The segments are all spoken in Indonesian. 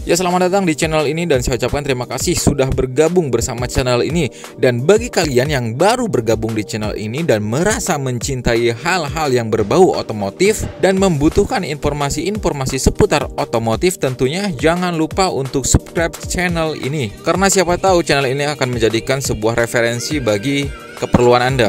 Ya, selamat datang di channel ini dan saya ucapkan terima kasih sudah bergabung bersama channel ini. Dan bagi kalian yang baru bergabung di channel ini dan merasa mencintai hal-hal yang berbau otomotif dan membutuhkan informasi-informasi seputar otomotif, tentunya jangan lupa untuk subscribe channel ini. Karena siapa tahu channel ini akan menjadikan sebuah referensi bagi keperluan Anda.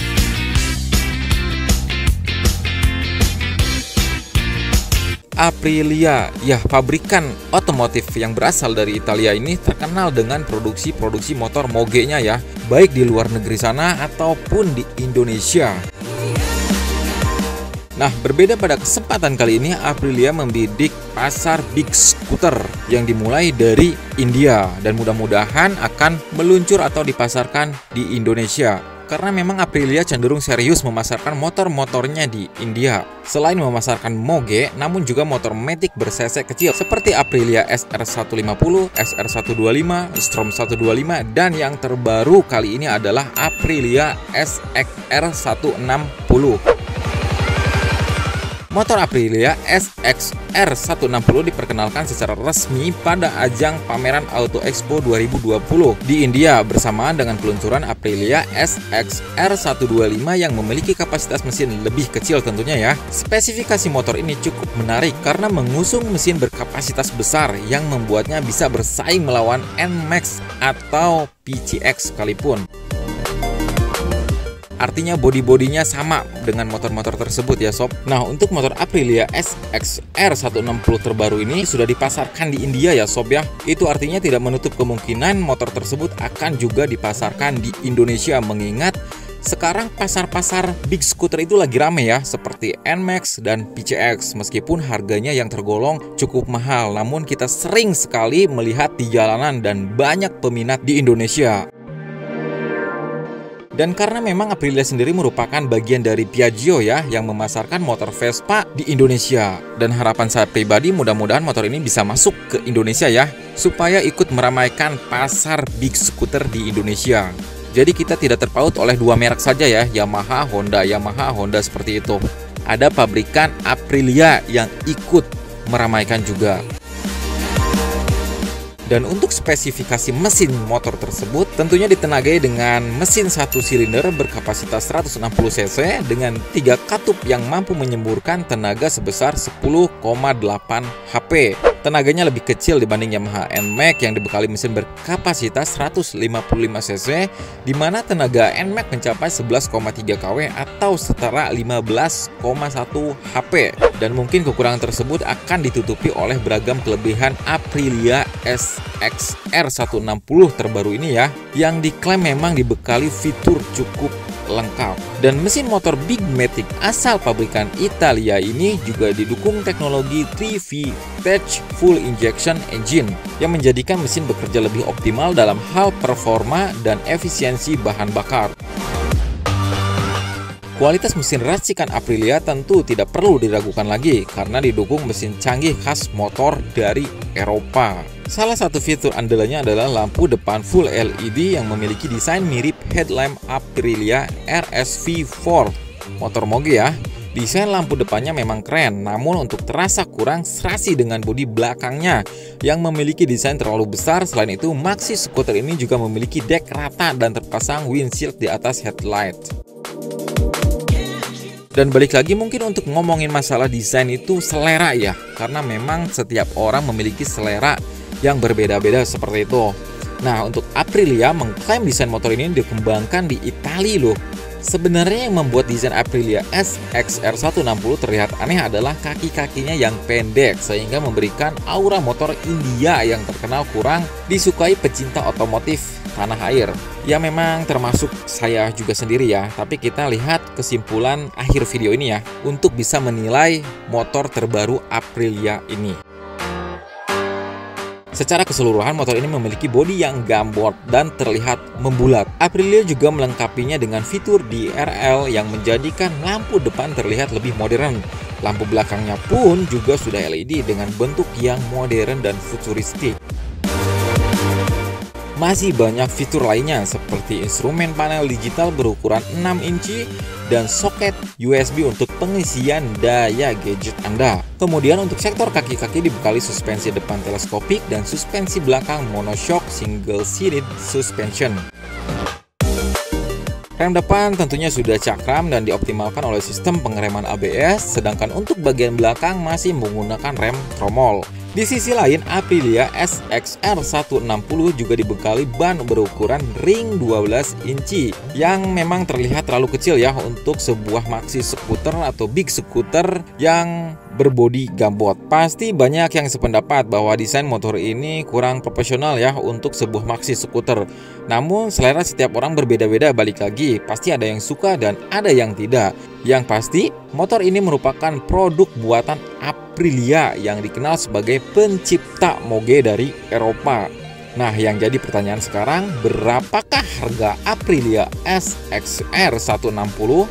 Aprilia, ya, pabrikan otomotif yang berasal dari Italia ini terkenal dengan produksi motor mogenya ya, baik di luar negeri sana ataupun di Indonesia. Nah, berbeda pada kesempatan kali ini, Aprilia membidik pasar big scooter yang dimulai dari India dan mudah-mudahan akan meluncur atau dipasarkan di Indonesia. Karena memang Aprilia cenderung serius memasarkan motor-motornya di India. Selain memasarkan moge, namun juga motor matic ber-cc kecil seperti Aprilia SR150, SR125, Strom 125, dan yang terbaru kali ini adalah Aprilia SXR160. Motor Aprilia SXR160 diperkenalkan secara resmi pada ajang pameran Auto Expo 2020 di India bersamaan dengan peluncuran Aprilia SXR125 yang memiliki kapasitas mesin lebih kecil tentunya ya. Spesifikasi motor ini cukup menarik karena mengusung mesin berkapasitas besar yang membuatnya bisa bersaing melawan NMAX atau PCX sekalipun. Artinya bodi-bodinya sama dengan motor-motor tersebut ya sob. Nah, untuk motor Aprilia SXR160 terbaru ini sudah dipasarkan di India ya sob ya. Itu artinya tidak menutup kemungkinan motor tersebut akan juga dipasarkan di Indonesia, mengingat sekarang pasar-pasar big scooter itu lagi rame ya, seperti NMAX dan PCX. Meskipun harganya yang tergolong cukup mahal, namun kita sering sekali melihat di jalanan dan banyak peminat di Indonesia. Dan karena memang Aprilia sendiri merupakan bagian dari Piaggio ya, yang memasarkan motor Vespa di Indonesia. Dan harapan saya pribadi mudah-mudahan motor ini bisa masuk ke Indonesia ya, supaya ikut meramaikan pasar big scooter di Indonesia. Jadi kita tidak terpaut oleh dua merek saja ya, Yamaha, Honda seperti itu. Ada pabrikan Aprilia yang ikut meramaikan juga. Dan untuk spesifikasi mesin motor tersebut tentunya ditenagai dengan mesin 1 silinder berkapasitas 160 cc dengan 3 katup yang mampu menyemburkan tenaga sebesar 10,8 HP. Tenaganya lebih kecil dibanding Yamaha NMAX yang dibekali mesin berkapasitas 155 cc, di mana tenaga NMAX mencapai 11,3 kW atau setara 15,1 HP. Dan mungkin kekurangan tersebut akan ditutupi oleh beragam kelebihan Aprilia SXR160 terbaru ini ya, yang diklaim memang dibekali fitur cukup lengkap. Dan mesin motor Big Matic asal pabrikan Italia ini juga didukung teknologi 3V-TECH Full Injection Engine yang menjadikan mesin bekerja lebih optimal dalam hal performa dan efisiensi bahan bakar. Kualitas mesin racikan Aprilia tentu tidak perlu diragukan lagi karena didukung mesin canggih khas motor dari Eropa. Salah satu fitur andalannya adalah lampu depan full LED yang memiliki desain mirip headlamp Aprilia RSV4 motor moge ya. Desain lampu depannya memang keren, namun untuk terasa kurang serasi dengan bodi belakangnya yang memiliki desain terlalu besar. Selain itu, maxi skuter ini juga memiliki dek rata dan terpasang windshield di atas headlight. Dan balik lagi mungkin untuk ngomongin masalah desain itu selera ya, karena memang setiap orang memiliki selera yang berbeda-beda seperti itu. Nah, untuk Aprilia mengklaim desain motor ini dikembangkan di Italia loh. Sebenarnya yang membuat desain Aprilia SXR160 terlihat aneh adalah kaki-kakinya yang pendek, sehingga memberikan aura motor India yang terkenal kurang disukai pecinta otomotif tanah air. Ya memang termasuk saya juga sendiri ya, tapi kita lihat kesimpulan akhir video ini ya, untuk bisa menilai motor terbaru Aprilia ini. Secara keseluruhan motor ini memiliki bodi yang gambot dan terlihat membulat. Aprilia juga melengkapinya dengan fitur DRL yang menjadikan lampu depan terlihat lebih modern. Lampu belakangnya pun juga sudah LED dengan bentuk yang modern dan futuristik. Masih banyak fitur lainnya seperti instrumen panel digital berukuran 6 inci dan soket USB untuk pengisian daya gadget Anda. Kemudian untuk sektor kaki-kaki dibekali suspensi depan teleskopik dan suspensi belakang monoshock single seated suspension. Rem depan tentunya sudah cakram dan dioptimalkan oleh sistem pengereman ABS, sedangkan untuk bagian belakang masih menggunakan rem tromol. Di sisi lain, Aprilia SXR 160 juga dibekali ban berukuran ring 12 inci yang memang terlihat terlalu kecil ya untuk sebuah maxi skuter atau big skuter yang berbodi gambot. Pasti banyak yang sependapat bahwa desain motor ini kurang profesional ya untuk sebuah maxi skuter. Namun selera setiap orang berbeda-beda, balik lagi pasti ada yang suka dan ada yang tidak. Yang pasti motor ini merupakan produk buatan Aprilia yang dikenal sebagai pencipta moge dari Eropa. Nah, yang jadi pertanyaan sekarang, berapakah harga Aprilia SXR 160?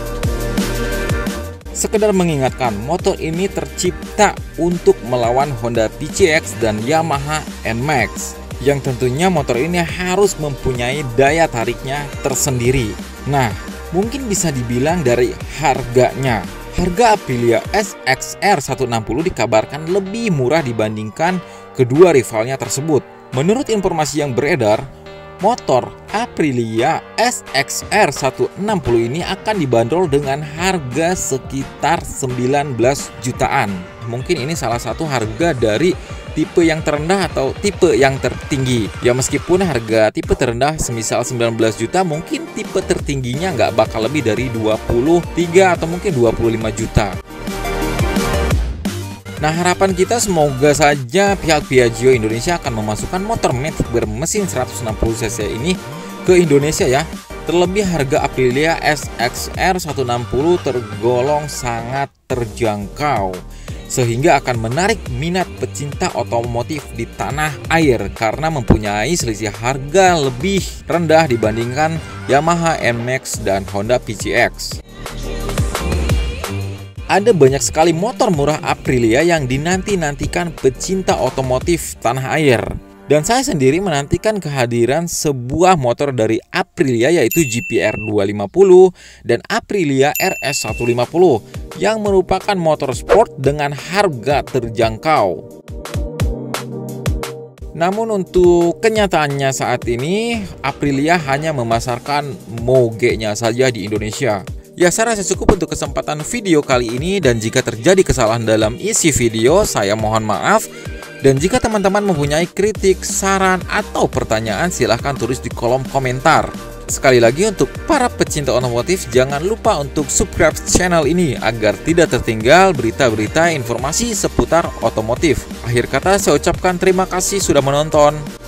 Sekedar mengingatkan, motor ini tercipta untuk melawan Honda PCX dan Yamaha NMAX, yang tentunya motor ini harus mempunyai daya tariknya tersendiri. Nah, mungkin bisa dibilang dari harganya. Harga Aprilia SXR 160 dikabarkan lebih murah dibandingkan kedua rivalnya tersebut. Menurut informasi yang beredar, motor Aprilia SXR 160 ini akan dibanderol dengan harga sekitar 19 jutaan. Mungkin ini salah satu harga dari tipe yang terendah atau tipe yang tertinggi. Ya meskipun harga tipe terendah semisal 19 juta, mungkin tipe tertingginya nggak bakal lebih dari 23 atau mungkin 25 juta. Nah, harapan kita semoga saja pihak Piaggio Indonesia akan memasukkan motor Matic bermesin 160 cc ini ke Indonesia ya. Terlebih harga Aprilia SXR 160 tergolong sangat terjangkau, sehingga akan menarik minat pecinta otomotif di tanah air karena mempunyai selisih harga lebih rendah dibandingkan Yamaha NMAX dan Honda PCX. Ada banyak sekali motor murah Aprilia yang dinanti-nantikan pecinta otomotif tanah air. Dan saya sendiri menantikan kehadiran sebuah motor dari Aprilia yaitu GPR 250 dan Aprilia RS 150 yang merupakan motor sport dengan harga terjangkau. Namun untuk kenyataannya saat ini Aprilia hanya memasarkan mogenya saja di Indonesia. Ya, saya rasa cukup untuk kesempatan video kali ini, dan jika terjadi kesalahan dalam isi video, saya mohon maaf. Dan jika teman-teman mempunyai kritik, saran, atau pertanyaan, silahkan tulis di kolom komentar. Sekali lagi untuk para pecinta otomotif, jangan lupa untuk subscribe channel ini agar tidak tertinggal berita-berita informasi seputar otomotif. Akhir kata saya ucapkan terima kasih sudah menonton.